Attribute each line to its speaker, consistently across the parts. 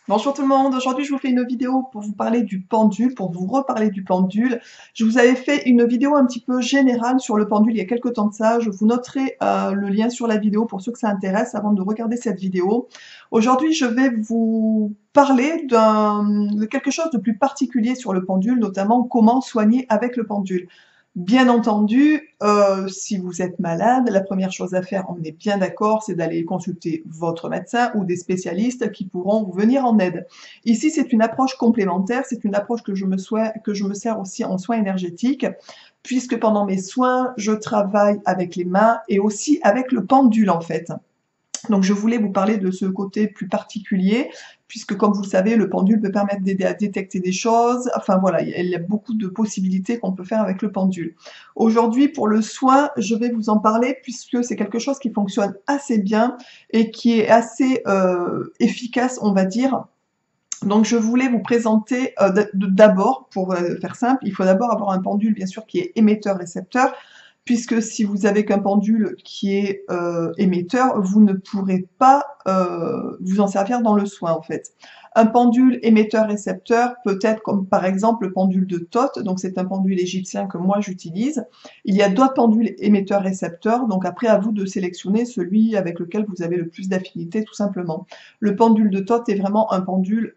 Speaker 1: Bonjour tout le monde, aujourd'hui je vous fais une vidéo pour vous parler du pendule, pour vous reparler du pendule. Je vous avais fait une vidéo un petit peu générale sur le pendule il y a quelques temps de ça, je vous noterai le lien sur la vidéo pour ceux que ça intéresse avant de regarder cette vidéo. Aujourd'hui je vais vous parler de quelque chose de plus particulier sur le pendule, notamment comment soigner avec le pendule. Bien entendu, si vous êtes malade, la première chose à faire, on est bien d'accord, c'est d'aller consulter votre médecin ou des spécialistes qui pourront vous venir en aide. Ici, c'est une approche complémentaire, c'est une approche que je me sers aussi en soins énergétiques, puisque pendant mes soins, je travaille avec les mains et aussi avec le pendule en fait. Donc je voulais vous parler de ce côté plus particulier, puisque comme vous le savez, le pendule peut permettre d'aider à détecter des choses. Enfin voilà, il y a beaucoup de possibilités qu'on peut faire avec le pendule. Aujourd'hui, pour le soin, je vais vous en parler, puisque c'est quelque chose qui fonctionne assez bien et qui est assez efficace, on va dire. Donc je voulais vous présenter d'abord, pour faire simple, il faut d'abord avoir un pendule bien sûr qui est émetteur-récepteur, puisque si vous avez qu'un pendule qui est émetteur, vous ne pourrez pas vous en servir dans le soin en fait. Un pendule émetteur-récepteur peut être comme par exemple le pendule de Thoth, donc c'est un pendule égyptien que moi j'utilise. Il y a d'autres pendules émetteurs-récepteurs, donc après à vous de sélectionner celui avec lequel vous avez le plus d'affinité tout simplement. Le pendule de Thoth est vraiment un pendule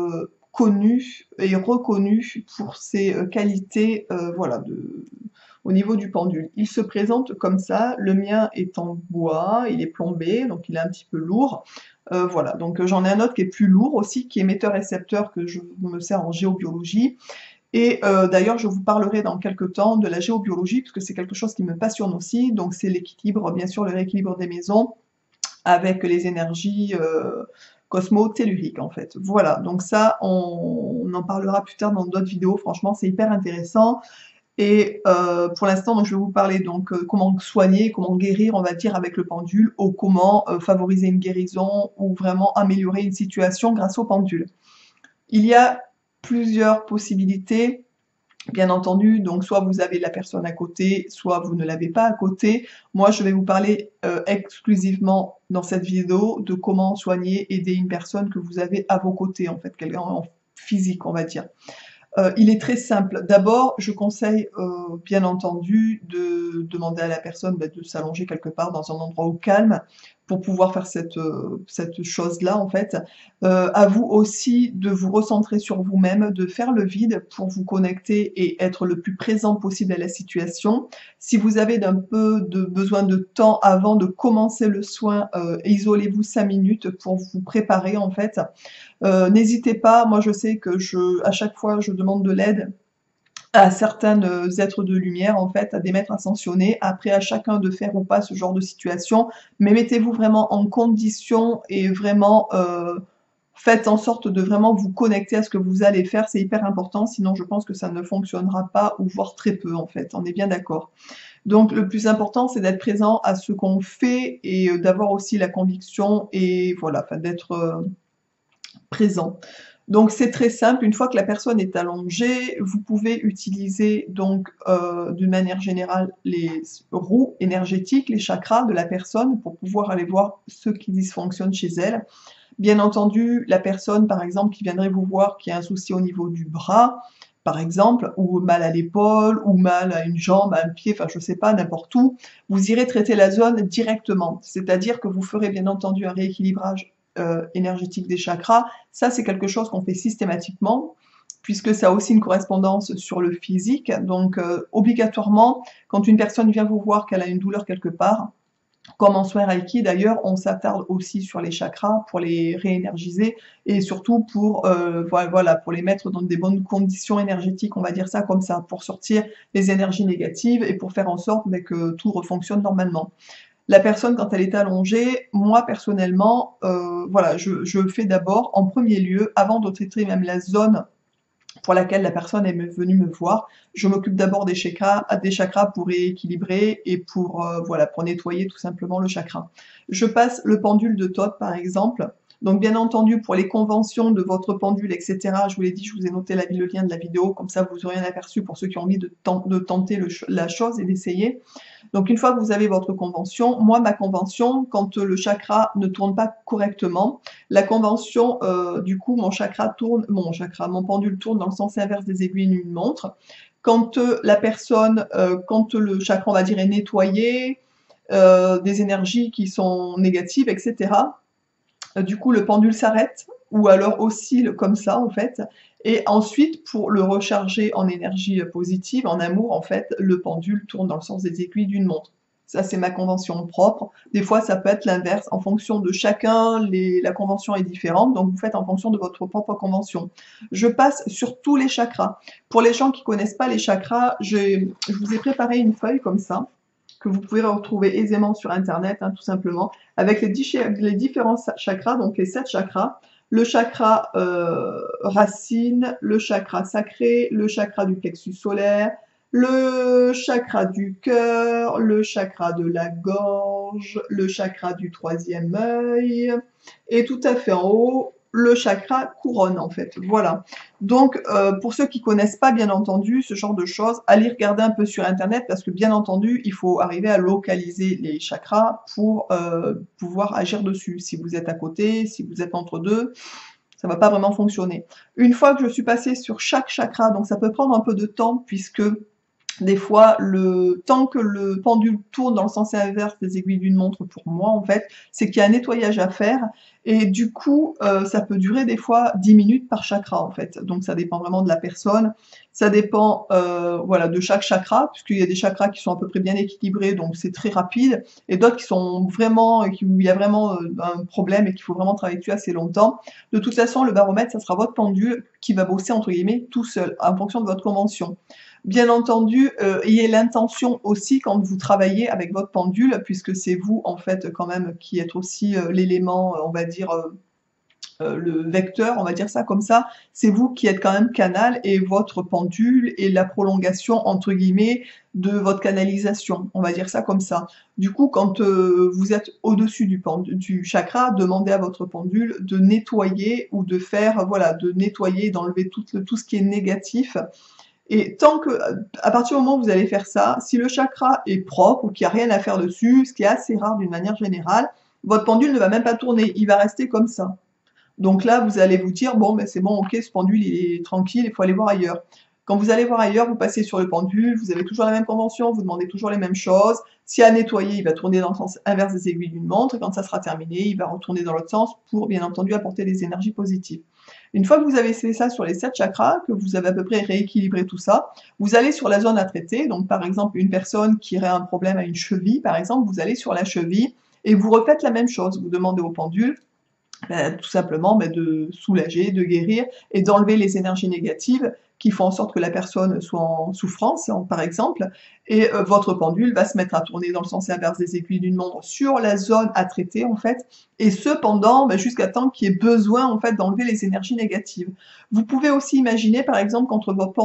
Speaker 1: connu et reconnu pour ses qualités voilà, au niveau du pendule. Il se présente comme ça, le mien est en bois, il est plombé, donc il est un petit peu lourd. Voilà, donc j'en ai un autre qui est plus lourd aussi, qui est émetteur-récepteur, que je me sers en géobiologie. Et d'ailleurs, je vous parlerai dans quelques temps de la géobiologie, parce que c'est quelque chose qui me passionne aussi. Donc c'est l'équilibre, bien sûr, le rééquilibre des maisons avec les énergies cosmo-telluriques en fait. Voilà, donc ça, on en parlera plus tard dans d'autres vidéos. Franchement, c'est hyper intéressant. Et pour l'instant, donc, je vais vous parler donc comment soigner, comment guérir, on va dire, avec le pendule, ou comment favoriser une guérison ou vraiment améliorer une situation grâce au pendule. Il y a plusieurs possibilités, bien entendu, donc soit vous avez la personne à côté, soit vous ne l'avez pas à côté. Moi, je vais vous parler exclusivement dans cette vidéo de comment soigner, aider une personne que vous avez à vos côtés, en fait, quelqu'un en physique, on va dire. Il est très simple. D'abord, je conseille bien entendu de demander à la personne de s'allonger quelque part dans un endroit au calme pour pouvoir faire cette chose-là en fait. À vous aussi de vous recentrer sur vous-même, de faire le vide pour vous connecter et être le plus présent possible à la situation. Si vous avez d'un peu de besoin de temps avant de commencer le soin, isolez-vous 5 minutes pour vous préparer en fait. N'hésitez pas, moi je sais que à chaque fois je demande de l'aide à certains êtres de lumière, en fait, à des maîtres ascensionnés. Après, à chacun de faire ou pas ce genre de situation, mais mettez-vous vraiment en condition et vraiment faites en sorte de vraiment vous connecter à ce que vous allez faire, c'est hyper important, sinon je pense que ça ne fonctionnera pas, ou voire très peu en fait, on est bien d'accord. Donc le plus important, c'est d'être présent à ce qu'on fait et d'avoir aussi la conviction et voilà, enfin d'être présent. Donc c'est très simple, une fois que la personne est allongée, vous pouvez utiliser donc d'une manière générale les roues énergétiques, les chakras de la personne pour pouvoir aller voir ce qui dysfonctionne chez elle. Bien entendu, la personne par exemple qui viendrait vous voir qui a un souci au niveau du bras, par exemple, ou mal à l'épaule, ou mal à une jambe, à un pied, enfin je sais pas, n'importe où, vous irez traiter la zone directement. C'est-à-dire que vous ferez bien entendu un rééquilibrage énergétique des chakras. Ça, c'est quelque chose qu'on fait systématiquement, puisque ça a aussi une correspondance sur le physique. Donc, obligatoirement, quand une personne vient vous voir qu'elle a une douleur quelque part, comme en soin Reiki d'ailleurs, on s'attarde aussi sur les chakras pour les réénergiser et surtout pour, voilà, pour les mettre dans des bonnes conditions énergétiques, on va dire ça comme ça, pour sortir les énergies négatives et pour faire en sorte que tout refonctionne normalement. La personne, quand elle est allongée, moi personnellement, voilà, je fais d'abord, en premier lieu, avant de traiter même la zone pour laquelle la personne est venue me voir, je m'occupe d'abord des chakras pour rééquilibrer et pour, voilà, pour nettoyer tout simplement le chakra. Je passe le pendule de Thoth, par exemple, Donc bien entendu, pour les conventions de votre pendule, etc., je vous l'ai dit, je vous ai noté le lien de la vidéo, comme ça vous aurez un aperçu pour ceux qui ont envie de tenter la chose et d'essayer. Donc une fois que vous avez votre convention, moi ma convention, quand le chakra ne tourne pas correctement, la convention, du coup mon pendule tourne dans le sens inverse des aiguilles d'une montre. Quand la personne, quand le chakra on va dire est nettoyé, des énergies qui sont négatives, etc. Du coup le pendule s'arrête, ou alors oscille comme ça en fait, et ensuite pour le recharger en énergie positive, en amour en fait, le pendule tourne dans le sens des aiguilles d'une montre. Ça c'est ma convention propre. Des fois ça peut être l'inverse, en fonction de chacun, la convention est différente, donc vous faites en fonction de votre propre convention. Je passe sur tous les chakras. Pour les gens qui connaissent pas les chakras, je vous ai préparé une feuille comme ça, que vous pouvez retrouver aisément sur internet, hein, tout simplement, avec les différents chakras, donc les 7 chakras, le chakra racine, le chakra sacré, le chakra du plexus solaire, le chakra du cœur, le chakra de la gorge, le chakra du 3e œil, et tout à fait en haut, le chakra couronne en fait, voilà. Donc pour ceux qui connaissent pas bien entendu ce genre de choses, allez regarder un peu sur internet parce que bien entendu il faut arriver à localiser les chakras pour pouvoir agir dessus. Si vous êtes à côté, si vous êtes entre deux, ça va pas vraiment fonctionner. Une fois que je suis passée sur chaque chakra, donc ça peut prendre un peu de temps puisque des fois, le temps que le pendule tourne dans le sens inverse des aiguilles d'une montre, pour moi en fait, c'est qu'il y a un nettoyage à faire, et du coup, ça peut durer des fois 10 minutes par chakra en fait. Donc ça dépend vraiment de la personne, ça dépend voilà, de chaque chakra, puisqu'il y a des chakras qui sont à peu près bien équilibrés, donc c'est très rapide, et d'autres qui sont vraiment, où il y a vraiment un problème et qu'il faut vraiment travailler dessus assez longtemps. De toute façon, le baromètre, ça sera votre pendule qui va bosser entre guillemets tout seul, en fonction de votre convention. Bien entendu, ayez l'intention aussi quand vous travaillez avec votre pendule, puisque c'est vous en fait quand même qui êtes aussi l'élément, on va dire, le vecteur, on va dire ça comme ça, c'est vous qui êtes quand même canal, et votre pendule est la prolongation entre guillemets de votre canalisation, on va dire ça comme ça. Du coup, quand vous êtes au-dessus du chakra, demandez à votre pendule de nettoyer ou de faire, voilà, de nettoyer, d'enlever tout ce qui est négatif. Et tant que, à partir du moment où vous allez faire ça, si le chakra est propre ou qu'il n'y a rien à faire dessus, ce qui est assez rare d'une manière générale, votre pendule ne va même pas tourner, il va rester comme ça. Donc là, vous allez vous dire, bon, ben c'est bon, ok, ce pendule, il est tranquille, il faut aller voir ailleurs. Quand vous allez voir ailleurs, vous passez sur le pendule, vous avez toujours la même convention, vous demandez toujours les mêmes choses. Si à nettoyer, il va tourner dans le sens inverse des aiguilles d'une montre, et quand ça sera terminé, il va retourner dans l'autre sens pour, bien entendu, apporter des énergies positives. Une fois que vous avez fait ça sur les 7 chakras, que vous avez à peu près rééquilibré tout ça, vous allez sur la zone à traiter. Donc par exemple, une personne qui aurait un problème à une cheville, par exemple, vous allez sur la cheville et vous refaites la même chose. Vous demandez au pendule, tout simplement de soulager, de guérir et d'enlever les énergies négatives qui font en sorte que la personne soit en souffrance, par exemple, et votre pendule va se mettre à tourner dans le sens inverse des aiguilles d'une montre sur la zone à traiter, en fait, et cependant, jusqu'à temps qu'il y ait besoin, en fait, d'enlever les énergies négatives. Vous pouvez aussi imaginer, par exemple, quand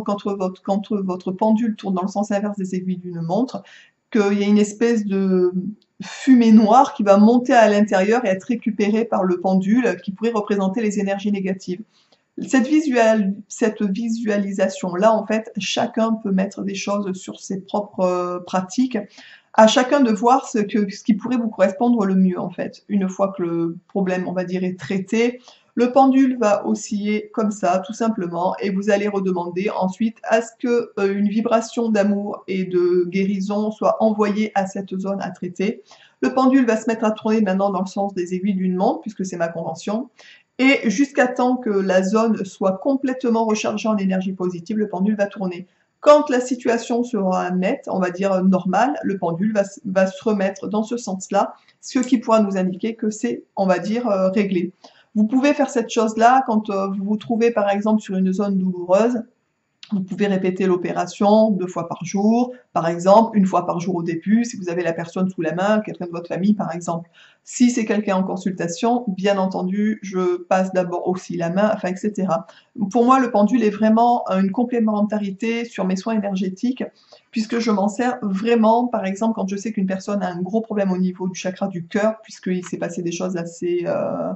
Speaker 1: votre pendule tourne dans le sens inverse des aiguilles d'une montre, qu'il y a une espèce de fumée noire qui va monter à l'intérieur et être récupérée par le pendule, qui pourrait représenter les énergies négatives. Cette visualisation-là, en fait, chacun peut mettre des choses sur ses propres pratiques. À chacun de voir ce qui pourrait vous correspondre le mieux, en fait. Une fois que le problème, on va dire, est traité, le pendule va osciller comme ça, tout simplement, et vous allez redemander ensuite à ce que une vibration d'amour et de guérison soit envoyée à cette zone à traiter. Le pendule va se mettre à tourner maintenant dans le sens des aiguilles d'une montre, puisque c'est ma convention, et jusqu'à temps que la zone soit complètement rechargée en énergie positive, le pendule va tourner. Quand la situation sera nette, on va dire normale, le pendule va se remettre dans ce sens-là, ce qui pourra nous indiquer que c'est, on va dire, réglé. Vous pouvez faire cette chose-là quand vous vous trouvez par exemple sur une zone douloureuse. Vous pouvez répéter l'opération 2 fois par jour, par exemple, 1 fois par jour au début, si vous avez la personne sous la main, quelqu'un de votre famille par exemple. Si c'est quelqu'un en consultation, bien entendu, je passe d'abord aussi la main, enfin, etc. Pour moi, le pendule est vraiment une complémentarité sur mes soins énergétiques, puisque je m'en sers vraiment, par exemple, quand je sais qu'une personne a un gros problème au niveau du chakra du cœur, puisqu'il s'est passé des choses assez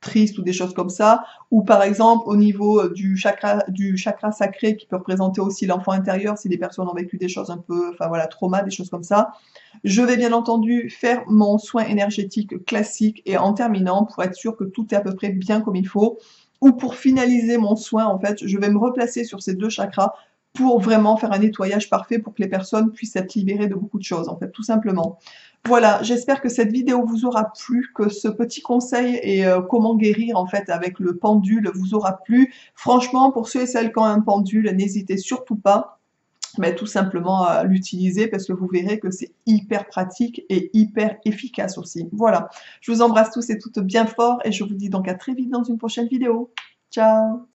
Speaker 1: triste ou des choses comme ça, ou par exemple au niveau du chakra sacré qui peut représenter aussi l'enfant intérieur si des personnes ont vécu des choses un peu, enfin voilà, trauma, des choses comme ça. Je vais bien entendu faire mon soin énergétique classique et en terminant, pour être sûr que tout est à peu près bien comme il faut, ou pour finaliser mon soin, en fait, je vais me replacer sur ces 2 chakras pour vraiment faire un nettoyage parfait pour que les personnes puissent être libérées de beaucoup de choses, en fait, tout simplement. Voilà, j'espère que cette vidéo vous aura plu, que ce petit conseil et comment guérir, en fait, avec le pendule vous aura plu. Franchement, pour ceux et celles qui ont un pendule, n'hésitez surtout pas, mais tout simplement à l'utiliser parce que vous verrez que c'est hyper pratique et hyper efficace aussi. Voilà, je vous embrasse tous et toutes bien fort et je vous dis donc à très vite dans une prochaine vidéo. Ciao!